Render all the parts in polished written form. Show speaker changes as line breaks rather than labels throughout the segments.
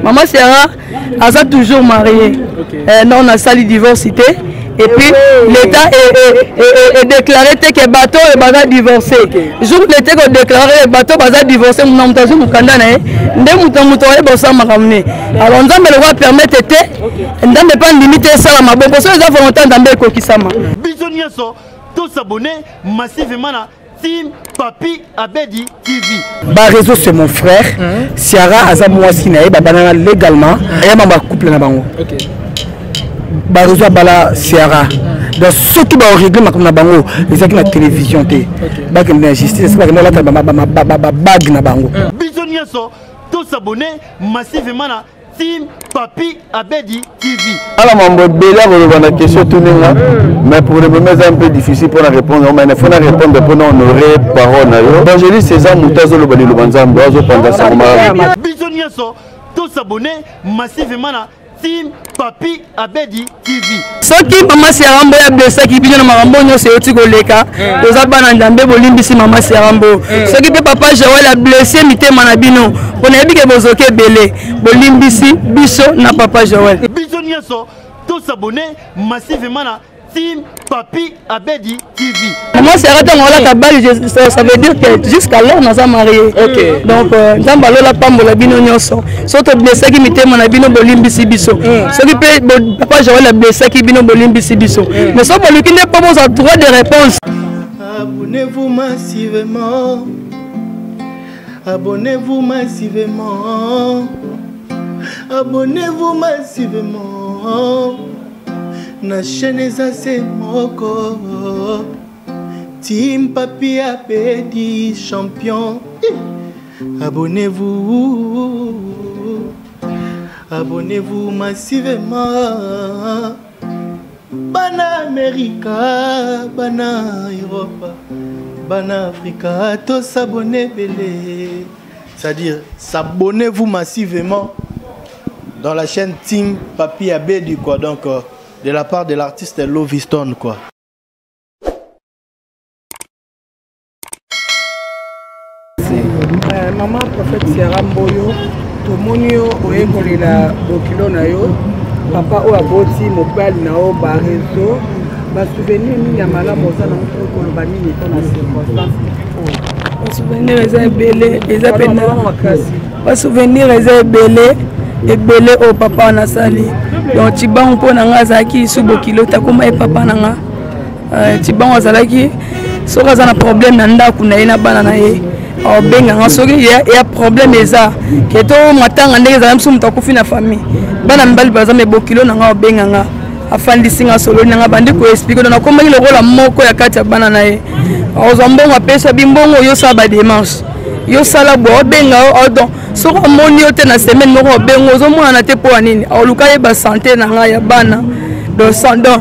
Maman Sierra a toujours marié. Non, on a sali divorcité. Et puis l'État est déclaré que le bateau est divorcé. Le jour où l'État est déclaré le bateau est divorcé, nous avons dit que alors nous allons permettre de nous ne pas limiter ça à ma bonne parce que nous avons volonté d'embêter Kokisama.
Bisognaso, tous s'abonner massivement à Team Papi Abedi TV.
Bah réseau c'est mon frère. Sierra Azamouassi nae banana légalement. Et ma couple na bango. Bah réseau bala Sierra. Donc ceux qui vont régler ma comme na bango, les qui na télévision té. Bah que na justice, c'est pas que moi là bag na bango.
Bisognaso, tous s'abonner massivement à Team Papi Abedi TV.
Alors, mon bébé, on a une question tournée là, mais pour le moment, c'est un peu difficile pour répondre. Mais il faut répondre pour nous honorer parole. Donc, je dis César Moutazo, le Bani Lubanzam, Dozo Pandasa.
Bisognaso, tous s'abonner massivement à Team Papi Abedi TV.
Ce qui maman Sierambo a blessé qui vient de Marambo, c'est aussi Goleka. Aux abandons d'Ambé Bolimbisi maman Sierambo. Ce qui peut papa Joël a blessé Mité Manabino. On a dit que vous avez belé. Bolimbisi, Bisso, n'a papa Joël.
Bisognaso, tous s'abonner massivement à Team Papi Abedi TV.
Maman Sierambo, ça veut dire que jusqu'alors nous sommes mariés. Donc, nous avons la pambo la bino nyoso. Surtout blessé qui Mité Manabino Bolimbisi Bisso. Ce qui peut papa Joël a blessé qui vient de Bolimbisi Bisso. Mais ça, qui n'est pas bon, ça droit de réponse.
Abonnez-vous massivement. Abonnez-vous massivement. Abonnez-vous massivement. Na chaîne c'est moko. Team Papi Abedi champion. Abonnez-vous. Abonnez-vous massivement. Bana America, Bana Europe, Bana Africa, tous s'abonner belé. C'est-à-dire, s'abonnez-vous massivement dans la chaîne Team Papi Abedi, quoi. Donc, de la part de l'artiste Loviston, quoi.
Maman prophète Sierra Mboyo, tout le monde est la bokilo na yo. Papa ou aboti mobile na o ba réseau. Ba souvenir ni ya malamu za na mtu ko lo bani ni na circonstance.
Ba souvenir eza belé, eza pena makasi. Ba souvenir eza belé. Ebele o papa na sali donc tibango pona nga zaki subo kilo takoma e papa nanga tibango zalaki soka za na problème na ndako na ina bana na ye o benga nga soki ya problème eza keto matanga ndenge za msumu takufi na famille bana mbali baza me bokilo na nga o benga nga afandi singa solo na nga bandi ko expliquer na komaki lokola moko ya kati ya bana na ye ozambongo apesa bimbongo yo sa ba démarche yo sala bo benga odon soko moni ote na semaine moko bengo zo mwana te po nini oluka ye ba santé na nga ya bana do sandon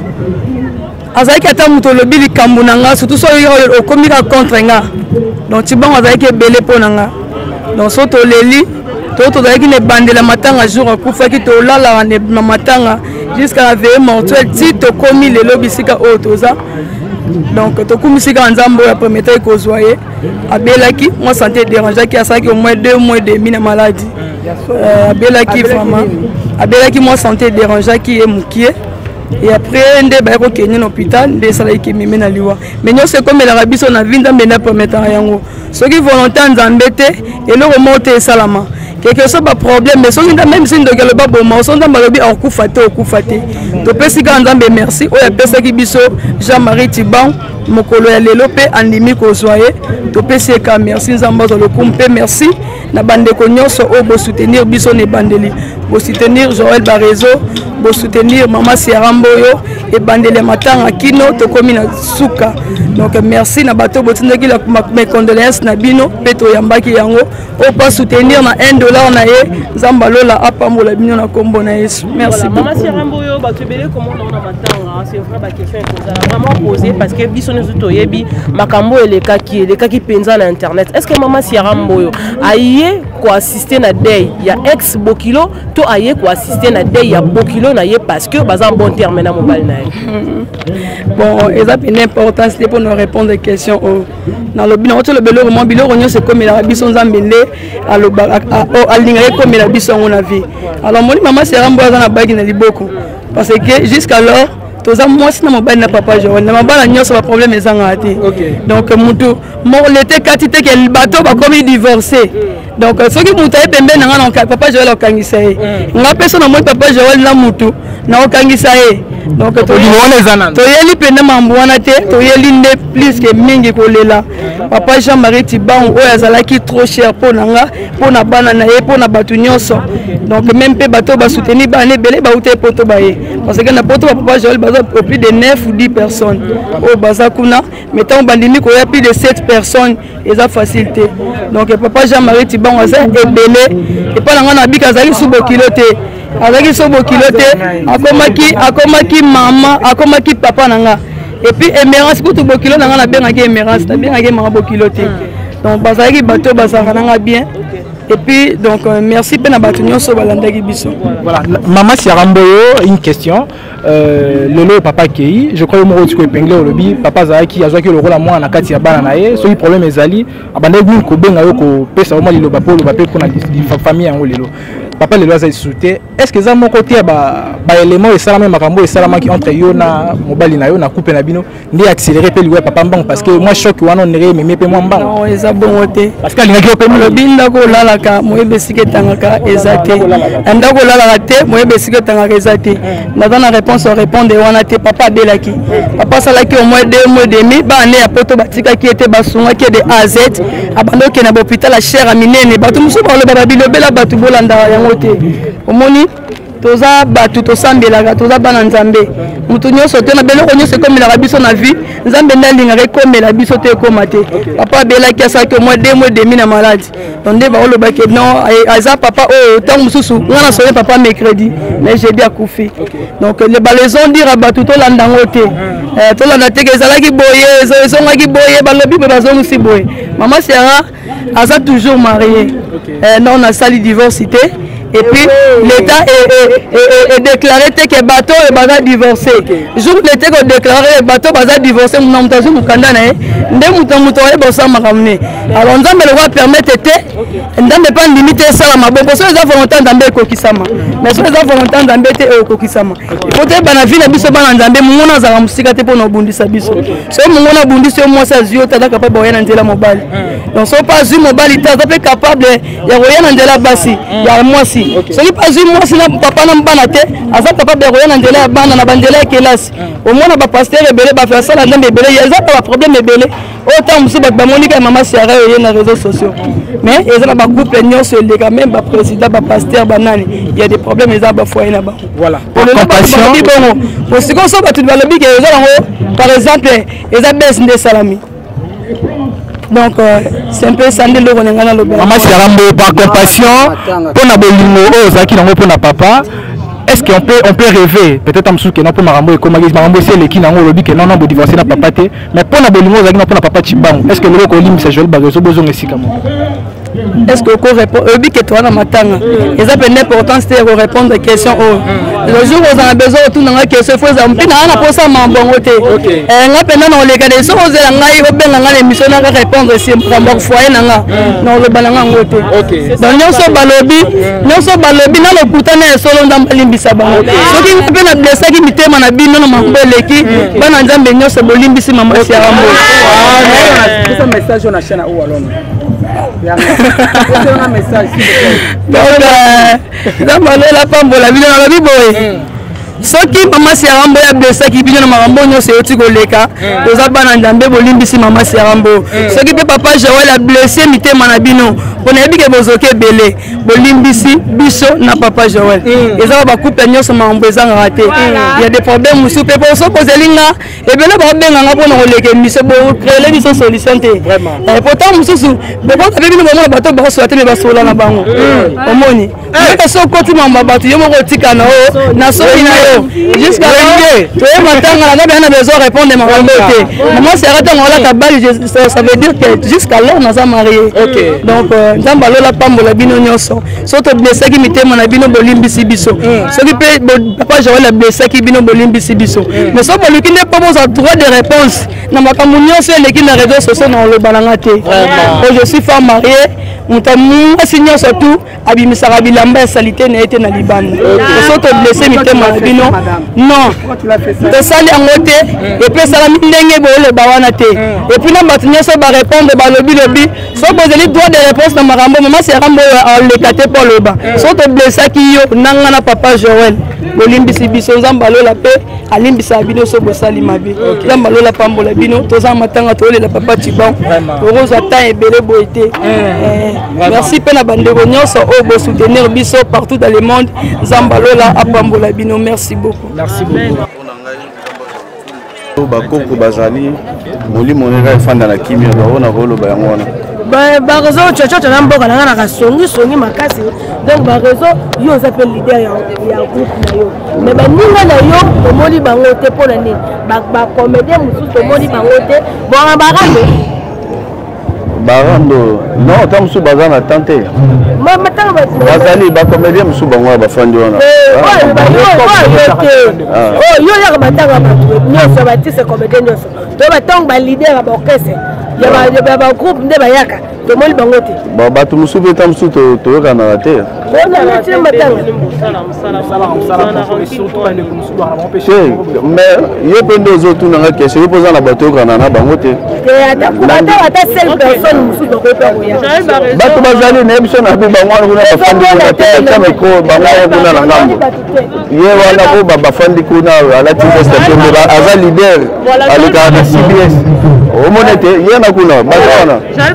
azaki ata muto lobili kambu na nga surtout so yo okomika contre nga donc tibango azaki belé po na nga donc soto leli to zaki ne bandela matanga jour akufaki to lala na matanga jusqu'à la veille mortuelle ti to komi lelo bisika o toza. Donc, tout comme si quand Zambo a promis que vous voyez, Abelaki, moi santé dérangeait qui a ça qui au moins 2 mois et demi de maladie. Abelaki vraiment, Abelaki moi santé dérangeait qui est moukié. Et après, on a été à l'hôpital, on a été à l'hôpital. Mais nous, c'est comme l'Arabie, on a vu dans le premier temps. Ceux qui volontaires en embêter, et nous remontons salama. Quelque chose pas problème, mais ceux qui même si nous ne pas bon, on sont dans le coup faté, au coup faté. Donc, merci. On a personne qui biso Jean-Marie Tiban, Mokolo ya Lelope, Andimi Kozoye. Donc, merci, Nzambazo le Kumpe, merci. Na bande konyoso o bo soutenir biso ne bandeli. Bo soutenir Joël Barezo, bo soutenir Maman Sierra Mboyo et bandeli matanga kino to komina suka. Donc merci na bato bo tindaki la mes condoléances na bino peto yambaki yango o pas soutenir na $1 na ye Zambalola apambola bino na kombo na Yesu. Merci.
Maman Sierra Mboyo bato belé comment on a matanga, c'est vrai ba question est vraiment posée parce que biso ne zuto yebi makambo eleka ki penza na internet. Est-ce que Maman Sierra Mboyo aye quoi assister na day ya ex Bokilo to aye quoi assister na day ya Bokilo na ye parce que bazan bon terme na mobile na ye.
Bon, et ça une importance pour nous répondre aux questions. na lobi na oto lobelo mo biloko nyonso komela biso nzambe nde aloba alinga komela biso ngona vie. Alors moni maman Sierra Mboya na bagi na liboko parce que jusqu'alors toza mwasi na mobali na papa Joël na mabala nyonso ba problème ezanga te. Donc mutu mo l'été katite ke bato ba komi divorcer. Donc soki mutu e pembe na ngana papa Joël okangisa ye. Nga peso na moi papa Joël na mutu na okangisa ye. Donc to yeli pende mambo wana te to yeli nde plus que mingi kolela. Papa Jean-Marie Tiban oyo azalaki trop cher pour nanga pour na bana na ye pour na batu nyonso. Donc même pe bato ba soutenir ba ne belé ba uté poto ba ye. Parce que na poto papa Joël au plus de 9 ou 10 personnes au Bazakuna, mettons bandimi qu'il y a plus de 7 personnes et ça facilité. Donc papa Jean-Marie Tiban a belé et pas la bika azali sous bokilote. Azali sous bokilote, akomaki maman, akomaki papa nanga. Et puis émérance pour tout bokilo nanga na bien ngaki émérance, na bien ngaki maman bokilote. Donc bazali bateau bazaka nanga bien. Et puis donc merci pour notre nyonso balandaki biso.
Voilà, maman Sierra Mboya, une question. Lolo papa Kei, je crois que moi tu épinglé au lobby, papa Zaki a joué le rôle à moi na kati ya bana na ye, so le problème ezali, abandé nous ko benga yo ko pesa au moins le bapo ko na famille en lelo. Papa le lois sauté. Est-ce que ça mon côté ba élément et ça même makambo et ça qui entre yo na mobile na yo na coupe na bino, ni accélérer pe le papa mbang parce que moi choc wana on nere mais pe moi mbang.
Non, eza bon té.
Parce que linga ko
le binda ko lala ka moyebe sike tangaka ezate. Ndako lala te moyebe sike tangaka ezate. Na dans la réponse on répondre wana te papa belaki. Papa salaki au moins 2 mois et demi ba né à poto batika qui était basunga qui de A à Z abando ke na hôpital la chair à minene batu muso ba le baba bilobela batu bolanda yango te. Omoni toza batu tosambelaka toza bana nzambe mutu nyonso te na beloko nyonso ekomela biso na vie nzambe ndalingaka ekomela biso te ekoma te papa abelaki asaki au moins 2 mois et demi na maladi donc nde baolobaki non aza papa oyo ntango mosusu nga na sone papa mercredi mais jeudi akufi donc balaison dire batu tolanda yango te tolanda te ke ezalaki boye ezongaki boye balobi mpe bazongisi boye mama Sierra aza toujours marié non on a sali divorce te. Et puis l'État est déclaré que bateau et baza divorcé. Jour l'été qu'on déclaré bateau baza divorcé, nous n'avons pas eu Kandana. Nous muto et bossa maramné. Alors nous avons le droit permettre été. Nous n'avons pas limité ça la mabon. Parce que nous avons volonté d'embêter Kokisama. Mais si nous avons volonté d'embêter Kokisama. Il faut que bana vie na biso bana nzambe mungona za musika te pour bundisa biso. So mungona bundisa moi ça zio tada capable boya na ndela mobile. Donc so pas zio mobile tada pas capable ya boya na ndela basi. Ya moi si. Soki pas moi si na papa na mbana te aza papa be roya na ndela ya bana na bandela ya kelasi au moins ba pasteur ebele ba faire ça na ndembe ebele ya za pas problème ebele autant musu ba monika mama Sierra yo na réseaux sociaux mais ils ont ba groupe nyonso le quand même ba président ba pasteur banani il y a des problèmes ils ont ba foyer na ba
voilà
pour le compassion pour ce qu'on soit battu dans le big par exemple ils ont baissé des salami. Donc c'est un peu ça le renengana le
maman Sierra Mboya par compassion pour na bolingo ozaki nango pour na papa. Est-ce qu'on peut rêver peut-être en dessous que non pour marambo et comme marambo c'est les qui nango lobi que non bo divorcer na papa te mais pour na bolingo ozaki na pour na papa Chibang est-ce que le ko lim c'est joli bazo bozo ngesika mo
est-ce que vous répondez obi que toi na matanga et ça peut l'importance c'est de répondre aux questions le jour où on a besoin tout na question faut ça mpina na posa mambongo te nga pena na oleka de so ozela ngai obenga nga émission na répondre c'est pour foyer nanga na lo balanga ngote donc nyonso balobi na lo putana solo ndamba limbisa bango soki nga pena blessa ki mitema na bino na mambeleki bana nzambe nyonso bolimbisi mama Sierra Mboya
c'est un message na chaîne ou alors
un message donc la pambola bino na biboye soki mama Sierra Mboya blessa ki bino na marambo nyonso oti koleka toza bana nzambe bolimbisi mama Sierra Mboya soki pe papa Joël a blessé mitema na bino on a dit que bozoke belé bolimbisi biso na papa Joël eza ba couple nyonso mambo eza raté il y a des problèmes musu pe pour so poselinga et bien ba benga nga pona koleka miso bo créer biso solution te et pourtant mususu be ko tabe bino mama bato ba so ateme ba sola na bango omoni ka so koti mamba bato yo moko tika na o na so ina jusqu'à là matanga na bien besoin répondre makambo te maman c'est arrêté on la balle ça veut dire que jusqu'à là on a marié donc nzamba lola pambola bino nyonso soto blessé qui mitema na bino bolimbisi biso soki pe papa Joël a blessé qui bino bolimbisi biso mais so boluki ne pas besoin droit de réponse na makambo nyonso eleki na réseaux sociaux na le balanga te je suis femme mariée mutamu asinyo surtout abimisaka bilamba ya salité na été na libanda soto blessé mitema na bino non tosali yango te epesaka ndenge boyoloba wana te epuis na bato nyonso barépondre balobi so bozeli droit de réponse na makambo mama serambo aleka te mpo aloba so toblesaki yo nanga na papa Joël bolimbisi biso nzambe alola mpe alimbisaka bino so bosali mabe nzambe alola pambola bino toza matanga toyolela papa Tibon tokozwa temps ebele boye te merci mpe na bandeko nyonso oyo bosoutenir biso partout dans le monde nzambe alola apambola bino merci beaucoup.
bakoko bazali molimo oneka efanda na kimia baona koloba yango wana
barezo chochocho na mboka nanga na kasongi makasi donc barezo yo oza mpe leader ya groupe na yo mais baninga na yo tomoni bango te mpona nini bacomédien mosusu tomoni bango te bona
barando non ta mosusu baza na tante bazali bacomédien mosusu bango bafandi wana
yo yaka batanga bato nyonso batise comédien nyonso to batongo balider ya baorchestre ya bagroupe nde bayaka tomoni bango te
bato mosusu mpe ta mosusu toyokanaka te mais ye mpe nde ozotunanga question yo mpo oza na bato oyokana na bango te bato bazali na ye biso na bi bango wana kuna bafandi kuna te mikro bango wana kuna na ngambo ye wana po bafandi kuna alati veste pembe aza leader alekaka na CBS omone te ye na kuna bato wana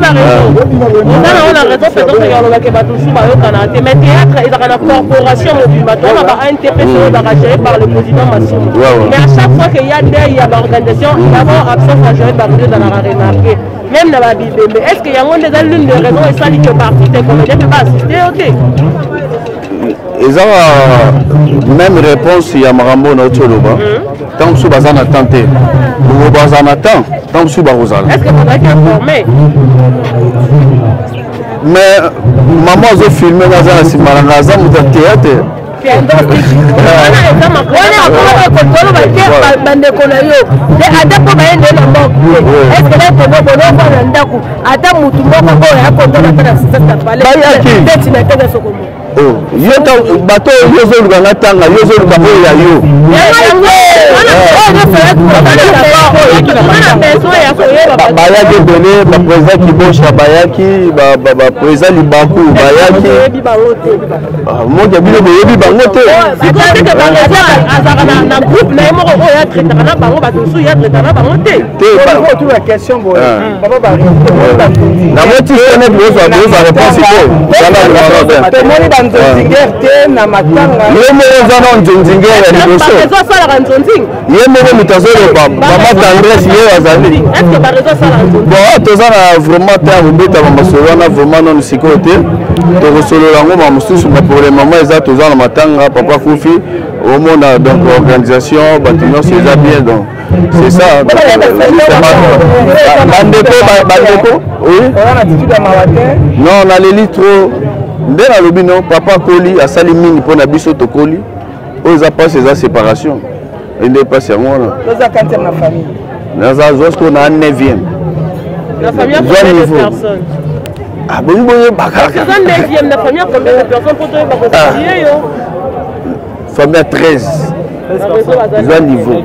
corporation mobimba to na ba ANTP géré par le président Massimo. Mais à chaque fois qu'il y a des organisations, il y a d'abord absence à gérer par le dans la remarqué. Même dans la Bible. Mais est-ce qu'il y a l'une des raisons et ça dit que partie des comédiens ne peut pas assister ok.
Ils ont même réponse il y a Marambo na Tcholoba. Tant que baza na tenté. Vous baza na temps. Tant que bazala.
Est-ce que vous avez informé?
Mais maman a filmé dans un cinéma, dans un théâtre. bato yozoluka na tanga yozoluka oyo ya yo bayaki ebele baprésident Kibosha bayaki baprésident Libaku bayaki moja bino boyebi bango te namoti sene bozwa réponse te
na matanga
ye moko oza na nzonzinge ya liboso ye moko moto azoloba mama tendresse ye azali bon toza na vraiment te akobeta bamasolo wana vraiment nano sikoyo te tokosolola yango ma mosusu mais pour le moment eza toza na matanga papa kufi omona donc organisation bato nyonso eza bien donc c'est ça bandeko oui non naleli trop nde nalobi non papa koli asali mingi mpo na biso tokoli oyo eza mpasi eza séparation ende mpasi yango wana naza zosko na 9e bongi boyebaka famille 13 eza niveau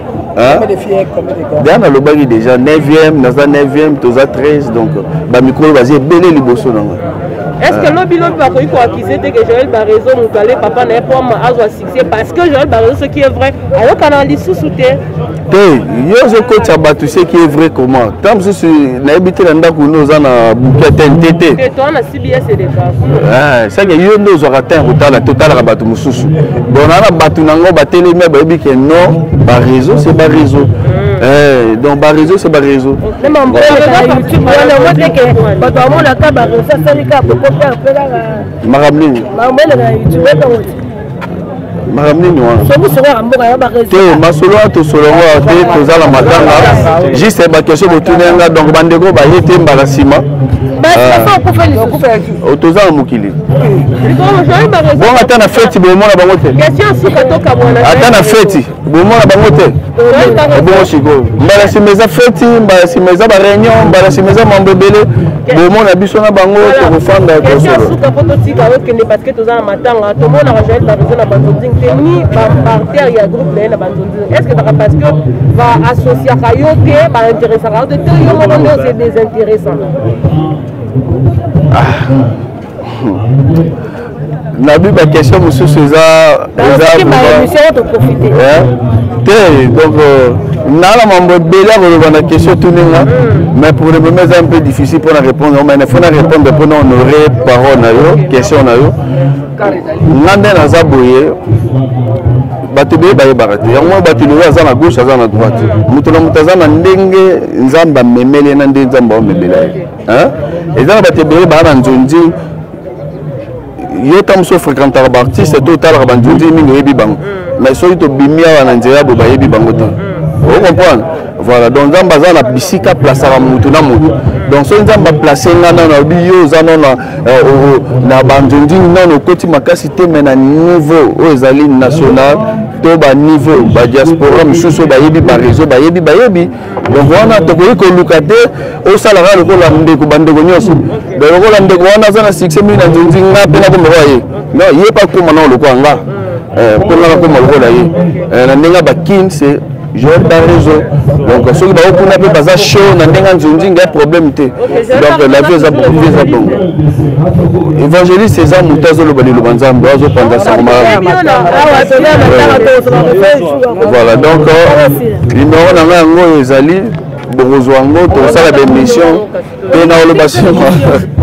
déjà nalobaki déjà 9e naza 9e toza 13 donc bamikolo baza ebele liboso nanga.
Est-ce que l'objet va accuser que Joël Barezo nous parlait papa n'a pas à succès parce que Joël Barezo ce qui est vrai alors qu'on a dit sous-soutien
yo je coach à battu ce qui est vrai comment tant que je na habité dans ndako nous na bouquet TNT
et toi na CBS et des cas
ça que yo nous aura atteint total rabatu mususu bon na batu nango bateli mais ba bi que non Barezo c'est Barezo donc Barezo c'est Barezo
même en YouTube on voit que bato amona ka Barezo ça sali ka
Maramling. makamnini wana te masolo wana tosolongo te tozala matanga juste bakestion botunenga donc bandeko baye te mbala nsima tozala mokili bongo ata na feti bomona bango te ata na feti bomona bango te bongo sikoyo mbala nsima eza feti mbala nsima eza baréunion mbala nsima eza mambo ebele bomona biso na bango tokofanda tosolo
ni parterre ya groupe na banzonzi est-ce que parce que va associer à yo te va intéresser à yo te yo mo c'est désintéressant
na bi ba question mosusu eza te donc na la mambo bela ko na question tuninga mais pour le moment c'est un peu difficile pour répondre mais il faut répondre pour honorer parole na yo question na yo ngande na zaboye bato be baye barate yango bato le aza na gauche aza na droite muto na mutaza na ndenge nzamba memele na ndenge nzamba memela hein eza bato be ba na nzonzi yo tamso fréquenter ba artiste to tala ba nzonzi mingi yebi bango mais so to bimia na nzela bo ba yebi bango to vous comprenez voilà donc nzamba za na bisika place à mutu na mutu donc so nzamba placer ngana na biyo za na banjonji non koti makasi te mais na niveau o ezali national to ba niveau ba diaspora misusu ba yebi ba réseau ba yebi donc wana to ko luka te o sala ga ko la ndeko bandeko nyoso donc ko la ndeko wana za na succès mi na njonji ngape na ko mo ye non ye pas ko mana lo ko anga pour na ko mo ko la ye na ndinga ba kin c'est Joël Barrezo donc ceux qui va au n'a pas ça chaud n'a pas un problème donc la vie est beaucoup plus bon évangéliste c'est ça mutazo le bali le banzam dozo pendant ça voilà donc numéro na ngo ezali bokozwango to sala ba mission pe na le bassin